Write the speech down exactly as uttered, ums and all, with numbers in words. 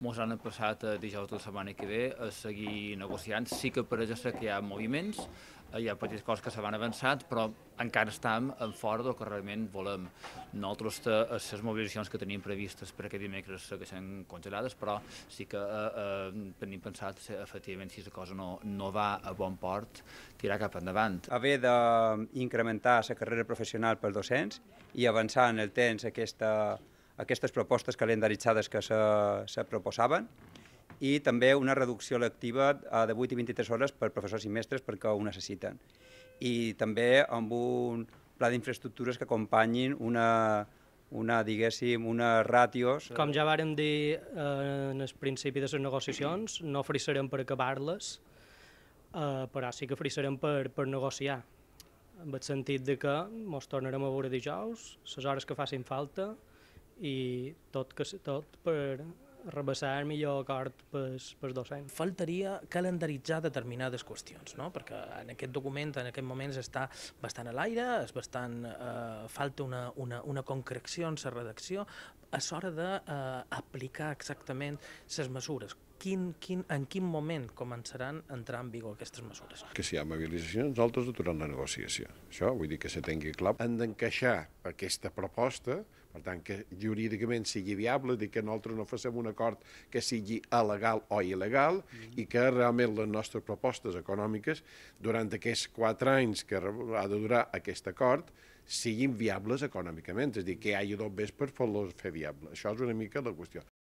Ens han passat a dijous de la setmana que ve a seguir negociant. Sí que pareix ser que hi ha moviments, hi ha petites coses que se van avançant, però encara estem en fora del que realment volem. Nosaltres, les mobilitzacions que tenim previstes per aquest dimecres segueixen congelades, però sí que eh, eh, tenim pensat, efectivament, si la cosa no, no va a bon port, tirar cap endavant. Haver d'incrementar la carrera professional pels docents i avançar en el temps aquesta, aquestes propostes calendaritzades que se, se proposaven, i també una reducció lectiva de vuit i vint-i-tres hores per professors i mestres perquè ho necessiten. I també amb un pla d'infraestructures que acompanyin una, una, diguéssim, unes ràtios. Com ja vàrem dir eh, en el principi de les negociacions, no frissarem per acabar-les, eh, però sí que frissarem per, per negociar, en el sentit de que ens tornarem a veure dijous, les hores que facin falta, i tot, que, tot per rebassar el millor acord pels, pels docents. Faltaria calendaritzar determinades qüestions, no? Perquè en aquest document en aquest moment està bastant a l'aire, és bastant, eh, falta una, una, una concreció en la redacció, és hora d'aplicar eh, exactament les mesures. Quin, quin, en quin moment començaran a entrar en vigor aquestes mesures? Que si hi ha mobilitzacions, nosaltres aturam la negociació. Això vull dir que se tingui clar. Han d'encaixar aquesta proposta, per tant, que jurídicament sigui viable, dir que nosaltres no facem un acord que sigui alegal o il·legal, mm. i que realment les nostres propostes econòmiques, durant aquests quatre anys que ha de durar aquest acord, siguin viables econòmicament, és a dir, que hi hagi dos vés per fer-los fer viable. Això és una mica la qüestió.